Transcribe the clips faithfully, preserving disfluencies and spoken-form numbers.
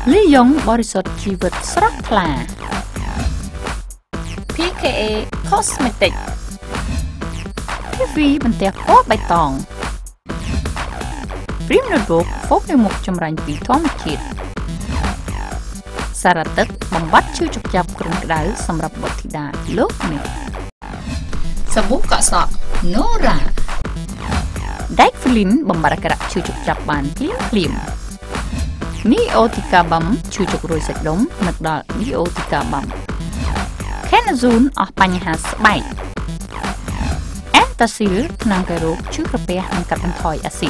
លីយ៉ុងបរិសុទ្ធជីវិតស្រស់ថ្លា พี เค เอ Cosmetic ធី វី បន្ទះពណ៌បៃតង Prim Notebook ហ្វូកនៅមុខចម្រាញ់ពីធម្មជាតិសារ៉ាទឹកបំបត្តិឈឺចុកចាប់គ្រុនក្តៅសម្រាប់បុត្រធីតាលោកអ្នកសាប៊ូកក់សក់ Nora ដែកហ្វលីនបំបត្តិអាការៈឈឺចុកចាប់បានភ្លាមភ្លាម Neotica Bum ឈឺចុករយសាច់ដុំនឹកដល់ Neotica Bum Kenazone អស់បញ្ហាស្បែក Antacid ថ្នាំកែរោគឈឺក្រពះនិងកាត់បន្ថយអាស៊ីត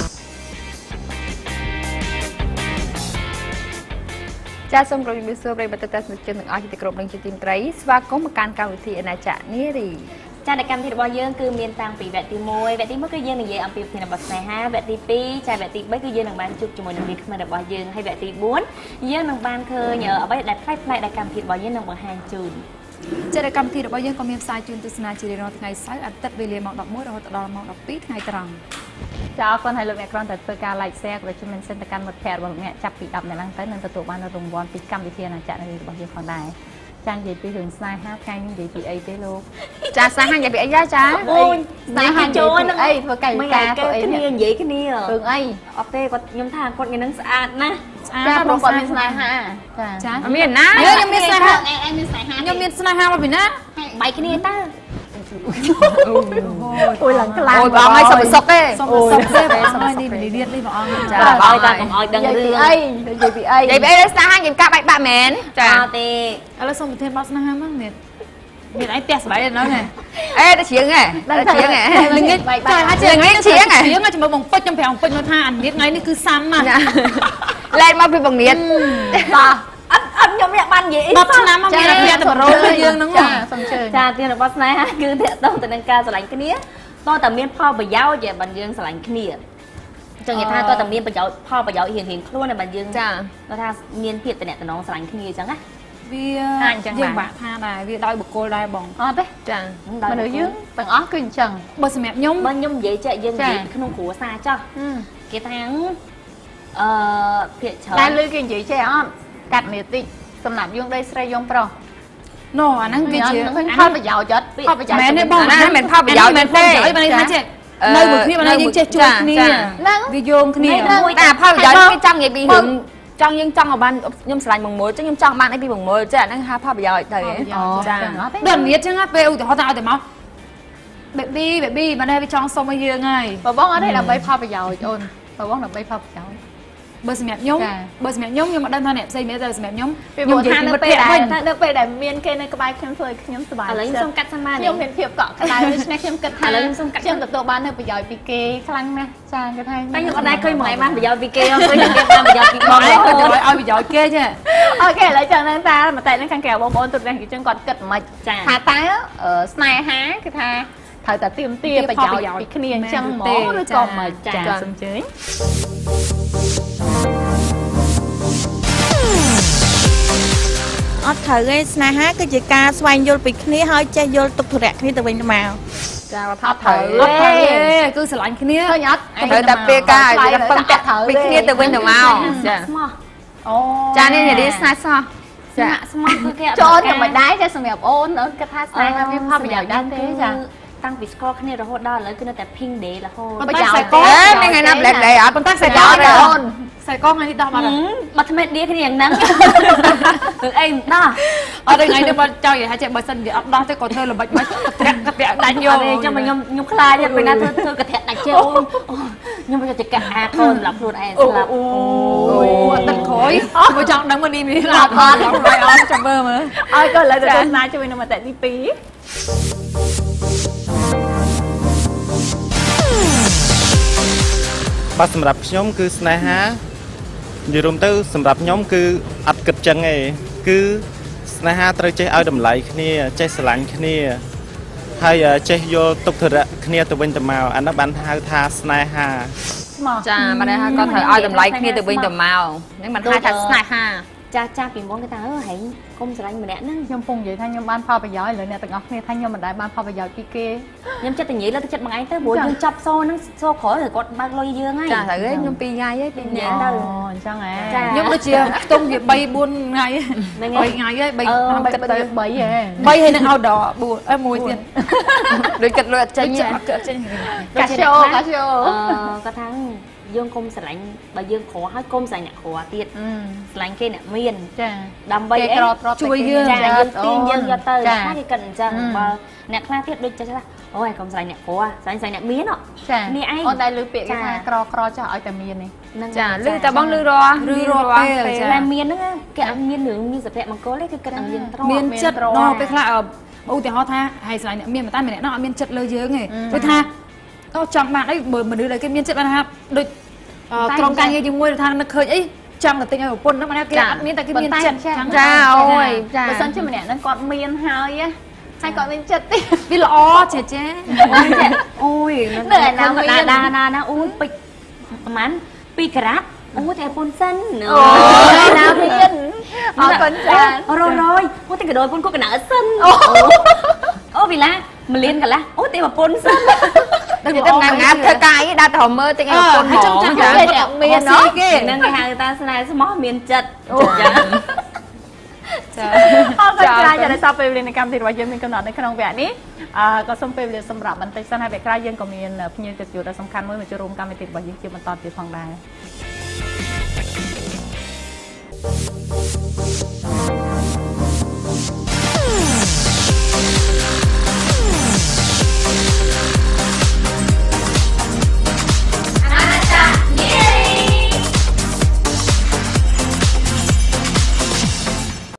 ចាសសូមគោរពជំរាបសួរប្រិយមិត្តទស្សនិកជនទាំងអស់ជាទីគោរពនិងជាទីមេត្រីស្វាគមន៍មកកាន់កម្មវិធីអាណាចក្រនារី ចាតែកម្មវិធីរបស់យើងគឺមានតាំងពីវគ្គទី មួយ វគ្គទី មួយ គឺយើងនិយាយអំពីប្រធានបទស្នេហាវគ្គទី ពីរ ចាវគ្គទី បី គឺយើងនឹងបានជួបជាមួយនឹងមិត្តក្មេងរបស់យើងហើយវគ្គទី បួន យើងនឹងបានឃើញអ្វីដែលប្លែកៗដែលកម្មវិធីរបស់យើងនឹងបង្ហាញជូន ចាតែកម្មវិធីរបស់យើងក៏មានផ្សាយជូនទស្សនាជារៀងរាល់ថ្ងៃសៅរ៍អាទិត្យវេលាម៉ោង ដប់មួយ រហូតដល់ម៉ោង ដប់ពីរ ថ្ងៃត្រង់ ចាអរគុណហើយលោកអ្នកគ្រាន់តែធ្វើការ like share ក៏ដូចជា mention ទៅកាន់មិត្តភ័ក្តិរបស់លោកអ្នកចាប់ពី ដប់ អ្នកឡើងទៅនឹងទទួលបានរង្វាន់ពីកម្មវិធីអាណាចក្រនារីរបស់យើងផងដែរ ចានិយាយពីរឿងស្នេហាថ្ងៃនេះនិយាយពីអីទេលោក ចាស្នេហានិយាយពីអីដែរចាអូយស្នេហាចូលនឹងអីធ្វើកាយវិការធ្វើអីគ្នានិយាយគ្នារឿងអីអត់ទេគាត់ខ្ញុំថាគាត់ថ្ងៃហ្នឹងស្អាតណាស់ស្អាតព្រោះគាត់មានស្នេហាចាចាមានណាខ្ញុំមានស្នេហាអេមានស្នេហាខ្ញុំមានស្នេហាមកពីណាបែកគ្នាតើ អូយឡើងខ្លាំងអូយបងឲ្យសុំសុកទេសុំសុកទេបងឲ្យនេះលីទៀតនេះបងអង្គចាបងឲ្យកុំឲ្យដឹងរឿងអីនិយាយពីអីនិយាយពីអីស្នេហានិយាយការបែកបាក់មែនចាអត់ទេឥឡូវសុំប្រធានបទស្នេហាមកមានមានអីផ្ទះស្បែកហ្នឹងហ៎អេទៅជ្រៀងហ៎ទៅជ្រៀងហ៎ល្ងាចចាអាចជ្រៀងជ្រៀងជ្រៀងជាមួយបងពេជ្រខ្ញុំប្រាប់បងពេជ្រមកថាអានេះថ្ងៃនេះគឺសាំណាឡែកមកពីបងនៀតបាទ អត់អត់ខ្ញុំអ្នកបាននិយាយអីឆ្នាំមកមានអ្នកទៅរោយើងហ្នឹងចាសូមជើញចាទានរបស់ស្នេហាគឺតាក់ទងទៅនឹងការស្រឡាញ់គ្នាតើតើមានផលប្រយោជន៍បើយើងស្រឡាញ់គ្នាចឹងនិយាយថាតើតើមានប្រយោជន៍ផលប្រយោជន៍រៀងៗខ្លួនតែបើយើងចាគាត់ថាមានភាពតំណតំណងស្រឡាញ់គ្នាអញ្ចឹងណាវាយើងបាក់ថាដែរវាដោយបុគ្គលដែរបងអត់ទេចាមនុស្សយើងទាំងអស់គឺអញ្ចឹងបើសម្រាប់ខ្ញុំបើខ្ញុំនិយាយចេះយើងនិយាយក្នុងគ្រួសារចោះគេថាអឺភាគច្រើនតែលឺគេនិយាយចេះអត់ កាត់នេះតិចសម្រាប់យើងដីស្រីយើងប្រុសណូអាហ្នឹងវាជាផលប្រយោជន៍អត់ផលប្រយោជន៍មែនទេបងអាហ្នឹងមិនផលប្រយោជន៍មែនទេអីបានថាចេះនៅមួយគ្នាបានយើងចេះជួយគ្នាហ្នឹងវាយោងគ្នាតែផលប្រយោជន៍គេចង់និយាយពីរឿងចង់យើងចង់ឲ្យបានខ្ញុំស្រឡាញ់បងមួយចឹងខ្ញុំចង់បានអីពីបងមួយចេះអាហ្នឹងហៅផលប្រយោជន៍ទៅចាដល់មានចឹងពេលឧទាហរណ៍ថាឲ្យតែមក baby baby បានតែវាចង់សុំឲ្យយើងហើយបងអត់ទេដើម្បីផលប្រយោជន៍អូនបងដើម្បីផលប្រយោជន៍ បើសម្រាប់ខ្ញុំបើសម្រាប់ខ្ញុំខ្ញុំអត់ដឹងថាអ្នកផ្សេងមានតែសម្រាប់ខ្ញុំខ្ញុំនិយាយពីមិត្តភក្តិវិញនៅពេលដែលមានគេនៅក្បែរខ្ញុំធ្វើឲ្យខ្ញុំសប្បាយឥឡូវខ្ញុំសុំកាត់សមាធិខ្ញុំមានភាពកក់ក្ដៅដូច្នេះខ្ញុំគិតថាឥឡូវខ្ញុំសុំកាត់ខ្ញុំទទួលបាននៅប្រយោជន៍ពីគេខ្លាំងណាស់ចាគេថាតែខ្ញុំអត់ដែរឃើញមួយថ្ងៃបានប្រយោជន៍ពីគេអត់ឃើញគេបានប្រយោជន៍ពីបងឲ្យប្រយោជន៍គេចាអូខេឥឡូវចឹងហ្នឹងតាមកតែនឹងខាងក្រៅបងប្អូនទូទាំងជនគាត់គិតមិនចាថាតើស្នេហាគឺថាត្រូវតែទៀមទាប្រយោជន៍ពីគ្នាអញ្ចឹងហ្មងឬក៏មិនចាសូមជើញ អត់ត្រូវទេស្នេហាគឺជាការស្វែងយល់ពីគ្នាហើយចេះយល់ទុកធុរៈគ្នាទៅវិញទៅមកចាអត់ត្រូវអត់ត្រូវទេគឺស្រឡាញ់គ្នាឃើញអត់ត្រូវតែពេលការឲ្យពឹងពាក់ពីគ្នាទៅវិញទៅមកចាអូចានេះនិយាយស្នេហ៍សោះចាស្មោះគឺគេចូលតែមិនដែរចាសម្រាប់អូនអូនគិតថាស្នេហាវាផលប្រយោជន៍ដែរទេចា តាំងពីស្គាល់គ្នារហូតដល់ឥឡូវគឺនៅតែ ping day រហូតបើចៅកូនថ្ងៃណា black day អត់ប៉ុន្តែខ្សែកូនអូនខ្សែកូនថ្ងៃនេះដោះបាត់ហើយបាត់ថ្មីដៀគ្នាយ៉ាងហ្នឹងរឿងអីមិនដោះអត់ថ្ងៃនេះបើចៅនិយាយថាចេះបើសិនវាអត់ដោះទេក៏ធ្វើល្បិចមកកាត់កាត់ដាច់យកចាំខ្ញុំខ្ញុំខ្លាចពេលណាធ្វើធ្វើកាត់ដាច់ជើងខ្ញុំមកចកាអាកូនសម្រាប់ខ្លួនឯងស្លាប់អូយអត់ទឹកក្រោយមកចង់ដឹងមកនេះមានអត់អត់អត់ចាំមើលមើលឲ្យក៏ឥឡូវទៅទស្សនាជួយនៅមតិទី ពីរបាទសម្រាប់ខ្ញុំគឺស្នេហានិយាយរួមទៅសម្រាប់ខ្ញុំគឺអត់គិតចឹងទេគឺស្នេហាត្រូវចេះឲ្យតម្លៃគ្នាចេះស្រឡាញ់គ្នាហើយចេះយល់ទុកធុរៈគ្នាទៅវិញទៅមកអានោះបានហៅថាស្នេហាចាបានហៅគាត់ត្រូវឲ្យតម្លៃគ្នាទៅវិញទៅមកហ្នឹងបានហៅថាស្នេហា ច cha cha bị món cái ta ơi hãy công sự anh mà nè nó nhom phùng vậy thay nhom ban phao bây giờเลยเนี่ยแต่งอกเนี่ยthay nhom mình đại ban phao bây giờ kia kia nhom chất tình nhỉ là chất bằng anh tới buổi dương chập so nó so khó rồi còn bao lâu dương ấy chả thấy nhom pi ngay ấy pi nhẹ đâu sao nghe nhom nó chia tung gì bay buôn ngay bay ngay ấy bay bay bay bay vậy bay hay là ao đỏ buồn em mùi tiền đôi kịch luyện chơi nhẹ cá show cá show có tháng dương công sạch lạnh bà dương khó hai công sạch nhạc khó tiệt lạnh kia nè miền đầm bay ấy chui dương trà dương tiên dương do tờ khác thì cần chẳng mà nẹt la tiệt đôi cho ra ôi công sạch nhạc khó sạch sạch nhạc miến ọ mi ai ôn đây lư bịa cái thang cro cro cho ở tại miền này chả lư ta bong lư ro lư ro là miền nữa cái ăn miền nướng như sạch mà có lấy cái cần ăn miền miền chất no cái là ưu tiên họ tha hay sạch nhạc miền mà ta mình nó miền chất lơ dưới nghề tôi tha nó chẳng bạn đấy bởi mà đưa lại cái miền chất bạn ha đôi trong cái như môi thang nó khơi ấy chẳng là tình ở quân nó mà nó kia ăn miên tại cái miên chật trắng ra ôi mà sân chứ mà nè nó còn miên hơi á hay còn miên chật đi vì lo trẻ trẻ ôi nó để nào mà đà đà đà đà ôi bịch mắn pi cát ôi thèm phun xanh nữa nào miên ở con trà rồi rồi ôi cái đôi phun có cái nở xanh ôi vì là mình liên cả là ôi tiền mà phun xanh đừng có ngáp ngáp theo cái đặt hòm mơ tiếng Anh con mỏ cái đẹp miền nó nên cái hàng người ta này sẽ mó miền chật không có ai giờ để sao về lên cam thì rồi giờ mình còn nóiในขนมแบบนี้ก็ส่งไปเรียนสำหรับมันเป็นสถานแบบใครยังก็มีพยานจุดๆสำคัญเมื่อมันจะรวมกันไปติดบ่อยยิ่งจะมันตอนติดฟังได้